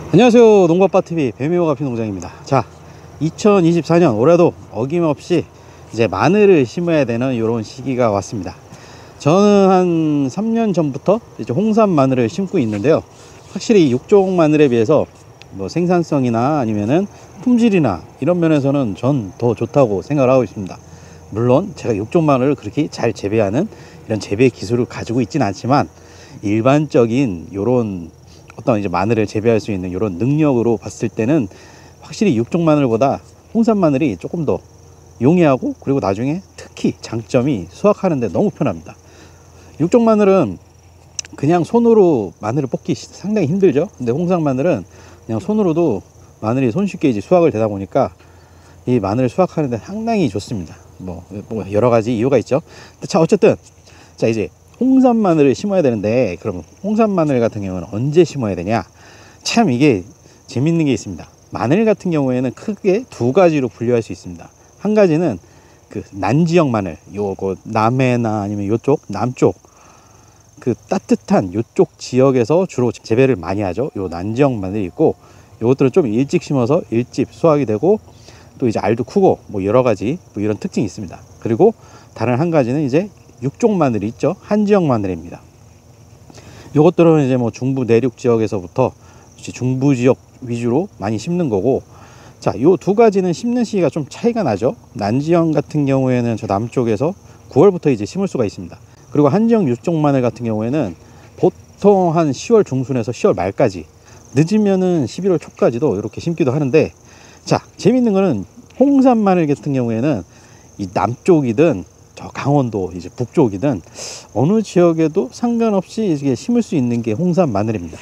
안녕하세요. 농부아빠TV 뱀이오가피 농장입니다. 자, 2024년 올해도 어김없이 이제 마늘을 심어야 되는 이런 시기가 왔습니다. 저는 한 3년 전부터 이제 홍산 마늘을 심고 있는데요. 확실히 육종 마늘에 비해서 뭐 생산성이나 아니면은 품질이나 이런 면에서는 전 더 좋다고 생각을 하고 있습니다. 물론 제가 육종 마늘을 그렇게 잘 재배하는 이런 재배 기술을 가지고 있지는 않지만 일반적인 요런 어떤 이제 마늘을 재배할 수 있는 이런 능력으로 봤을 때는 확실히 육종 마늘보다 홍산 마늘이 조금 더 용이하고, 그리고 나중에 특히 장점이 수확하는데 너무 편합니다. 육종 마늘은 그냥 손으로 마늘을 뽑기 상당히 힘들죠. 근데 홍산 마늘은 그냥 손으로도 마늘이 손쉽게 이제 수확을 되다 보니까 이 마늘을 수확하는데 상당히 좋습니다. 뭐 여러 가지 이유가 있죠. 자, 어쨌든 자, 이제 홍산 마늘을 심어야 되는데, 그럼 홍산 마늘 같은 경우는 언제 심어야 되냐? 참 이게 재밌는 게 있습니다. 마늘 같은 경우에는 크게 두 가지로 분류할 수 있습니다. 한 가지는 그 난지역 마늘, 요거 남해나 아니면 요쪽 남쪽 그 따뜻한 요쪽 지역에서 주로 재배를 많이 하죠. 요 난지역 마늘이 있고, 요것들은 좀 일찍 심어서 일찍 수확이 되고, 또 이제 알도 크고 뭐 여러 가지 뭐 이런 특징이 있습니다. 그리고 다른 한 가지는 이제 육종 마늘이 있죠. 한지역 마늘입니다. 요것들은 이제 뭐 중부 내륙 지역에서부터 중부 지역 위주로 많이 심는 거고, 자, 요 두 가지는 심는 시기가 좀 차이가 나죠. 난지역 같은 경우에는 저 남쪽에서 9월부터 이제 심을 수가 있습니다. 그리고 한지역 육종 마늘 같은 경우에는 보통 한 10월 중순에서 10월 말까지, 늦으면은 11월 초까지도 이렇게 심기도 하는데, 자, 재밌는 거는 홍산 마늘 같은 경우에는 이 남쪽이든 저 강원도 이제 북쪽이든 어느 지역에도 상관없이 이게 심을 수 있는 게 홍산 마늘입니다.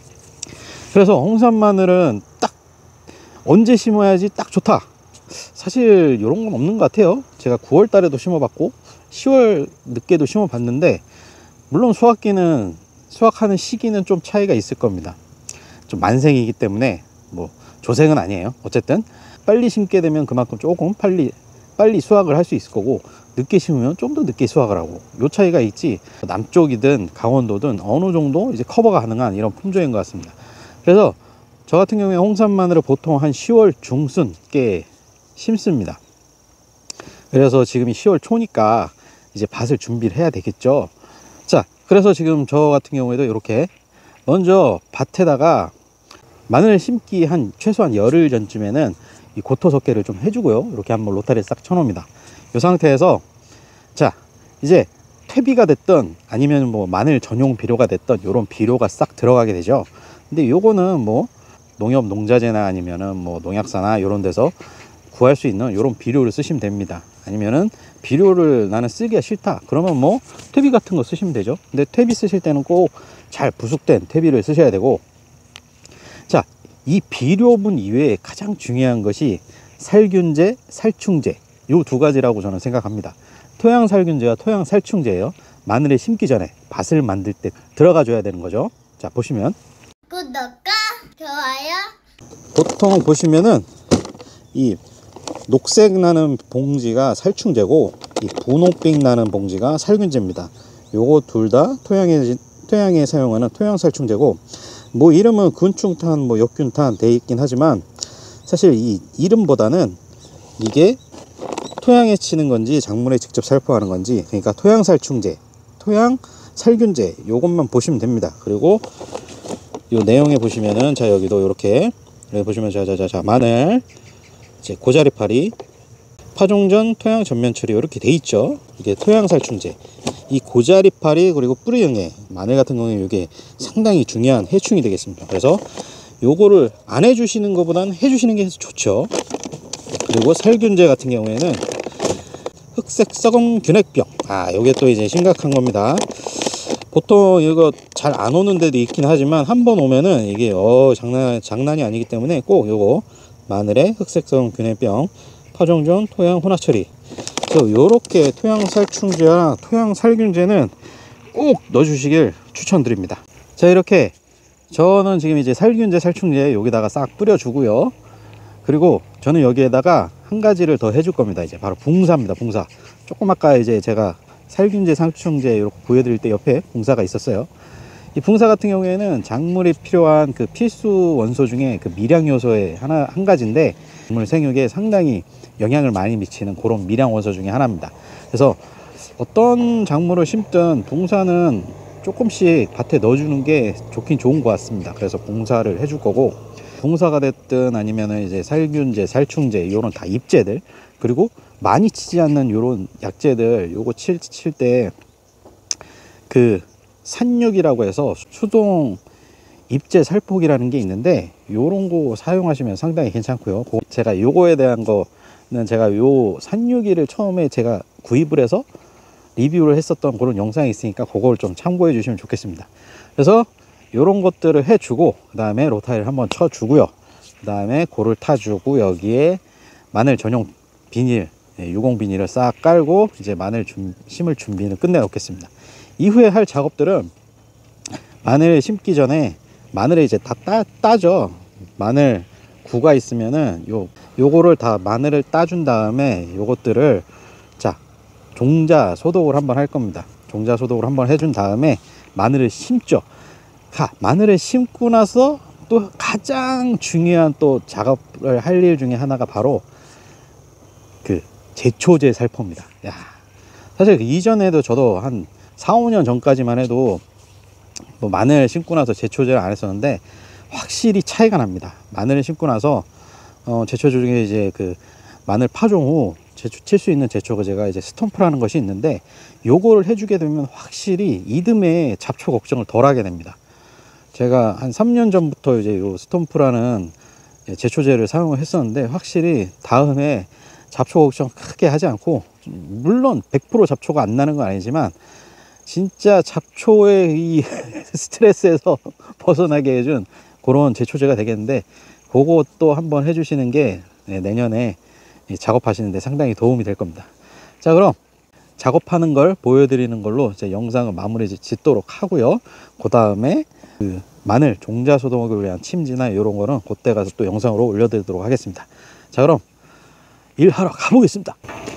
그래서 홍산 마늘은 딱 언제 심어야지 딱 좋다, 사실 이런 건 없는 것 같아요. 제가 9월 달에도 심어봤고 10월 늦게도 심어봤는데, 물론 수확하는 시기는 좀 차이가 있을 겁니다. 좀 만생이기 때문에 뭐 조생은 아니에요. 어쨌든 빨리 심게 되면 그만큼 조금 빨리 수확을 할 수 있을 거고, 늦게 심으면 좀 더 늦게 수확을 하고, 요 차이가 있지, 남쪽이든 강원도든 어느 정도 이제 커버가 가능한 이런 품종인 것 같습니다. 그래서 저 같은 경우에 홍산 마늘을 보통 한 10월 중순께 심습니다. 그래서 지금이 10월 초니까 이제 밭을 준비를 해야 되겠죠. 자, 그래서 지금 저 같은 경우에도 이렇게 먼저 밭에다가 마늘 심기 한 최소한 열흘 전쯤에는 이 고토 석회를 좀 해주고요. 이렇게 한번 로타리에 싹 쳐놓습니다. 이 상태에서 자, 이제 퇴비가 됐던 아니면 뭐 마늘 전용 비료가 됐던 이런 비료가 싹 들어가게 되죠. 근데 요거는 뭐 농협 농자재나 아니면은 뭐 농약사나 이런 데서 구할 수 있는 이런 비료를 쓰시면 됩니다. 아니면은 비료를 나는 쓰기가 싫다, 그러면 뭐 퇴비 같은 거 쓰시면 되죠. 근데 퇴비 쓰실 때는 꼭 잘 부숙된 퇴비를 쓰셔야 되고, 자, 이 비료분 이외에 가장 중요한 것이 살균제, 살충제, 요 두 가지라고 저는 생각합니다. 토양살균제와 토양살충제예요. 마늘을 심기 전에 밭을 만들 때 들어가 줘야 되는 거죠. 자, 보시면 구독과 좋아요. 보통 보시면은 이 녹색 나는 봉지가 살충제고, 이 분홍빛 나는 봉지가 살균제입니다. 요거 둘 다 토양에 사용하는 토양살충제고, 뭐 이름은 균충탄, 뭐 역균탄 돼 있긴 하지만 사실 이 이름보다는 이게 토양에 치는 건지 작물에 직접 살포하는 건지, 그러니까 토양살충제, 토양살균제 요것만 보시면 됩니다. 그리고 요 내용에 보시면은 자, 여기도 이렇게 보시면 자 마늘 이제 고자리파리 파종전 토양 전면 처리 이렇게 돼 있죠. 이게 토양살충제, 이 고자리파리 그리고 뿌리영해 마늘 같은 경우에 이게 상당히 중요한 해충이 되겠습니다. 그래서 요거를 안 해주시는 것보다는 해주시는 게 좋죠. 그리고 살균제 같은 경우에는 흑색 썩은 균핵병, 요게 또 이제 심각한 겁니다. 보통 이거 잘 안 오는 데도 있긴 하지만 한번 오면은 이게 장난이 아니기 때문에 꼭 요거 마늘의 흑색 썩은 균핵병 파종전 토양 혼합 처리, 요렇게 토양살충제와 토양살균제는 꼭 넣어주시길 추천드립니다. 자, 이렇게 저는 지금 이제 살균제, 살충제 여기다가 싹 뿌려주고요. 그리고 저는 여기에다가 한 가지를 더 해줄 겁니다. 이제 바로 붕사입니다. 붕사. 조금 아까 이제 제가 살균제, 살충제 이렇게 보여드릴 때 옆에 붕사가 있었어요. 이 붕사 같은 경우에는 작물이 필요한 그 필수 원소 중에 그 미량 요소의 한 가지인데, 작물 생육에 상당히 영향을 많이 미치는 그런 미량 원소 중에 하나입니다. 그래서 어떤 작물을 심든 붕사는 조금씩 밭에 넣어주는 게 좋긴 좋은 것 같습니다. 그래서 붕사를 해줄 거고, 붕사가 됐든 아니면은 이제 살균제, 살충제, 요런 다 잎제들, 그리고 많이 치지 않는 요런 약제들, 요거 칠 때 그 산육이라고 해서 수동 잎제 살폭이라는 게 있는데, 요런 거 사용하시면 상당히 괜찮고요. 제가 요거에 대한 거는 제가 요 산육이를 처음에 제가 구입을 해서 리뷰를 했었던 그런 영상이 있으니까 그걸 좀 참고해 주시면 좋겠습니다. 그래서 요런 것들을 해주고, 그 다음에 로타리를 한번 쳐주고요. 그 다음에 고를 타주고, 여기에 마늘 전용 비닐, 유공 비닐을 싹 깔고 이제 마늘 심을 준비는 끝내 놓겠습니다. 이후에 할 작업들은, 마늘 심기 전에 마늘에 이제 다 따죠. 마늘 구가 있으면은 요거를 다 마늘을 따준 다음에 요것들을 자 종자 소독을 한번 할 겁니다. 종자 소독을 한번 해준 다음에 마늘을 심죠. 마늘을 심고 나서 또 가장 중요한 또 작업을 할 일 중에 하나가 바로 그 제초제 살포입니다. 사실 그 이전에도 저도 한 4, 5년 전까지만 해도 뭐 마늘 심고 나서 제초제를 안 했었는데, 확실히 차이가 납니다. 마늘을 심고 나서 제초제 중에 이제 그 마늘 파종 후 칠 수 있는 제초제가 이제 스톰프라는 것이 있는데, 요거를 해주게 되면 확실히 이듬해 잡초 걱정을 덜 하게 됩니다. 제가 한 3년 전부터 이제 요 스톰프라는 제초제를 사용을 했었는데, 확실히 다음에 잡초 걱정 크게 하지 않고, 물론 100% 잡초가 안 나는 건 아니지만 진짜 잡초의 이 스트레스에서 벗어나게 해준 그런 제초제가 되겠는데, 그것도 한번 해주시는 게 내년에 작업하시는데 상당히 도움이 될 겁니다. 자, 그럼 작업하는 걸 보여드리는 걸로 이제 영상을 마무리 짓도록 하고요. 그 다음에 그 마늘 종자 소독을 위한 침지나 이런 거는 그때 가서 또 영상으로 올려드리도록 하겠습니다. 자, 그럼 일하러 가보겠습니다.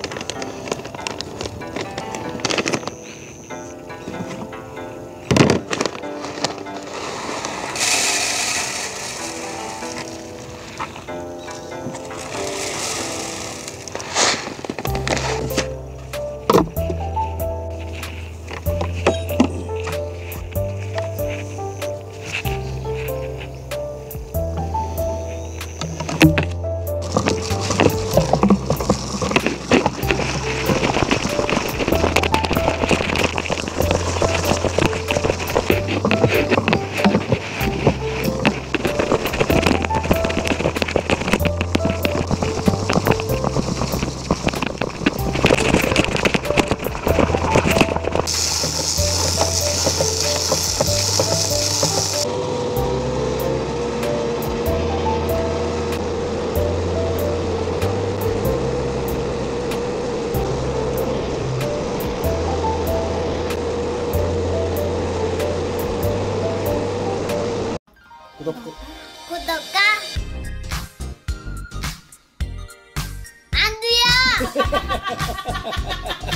구독과 안 돼요.